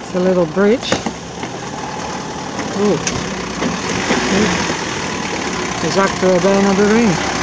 It's a little bridge. Oeh. Het is achterin bijna doorheen.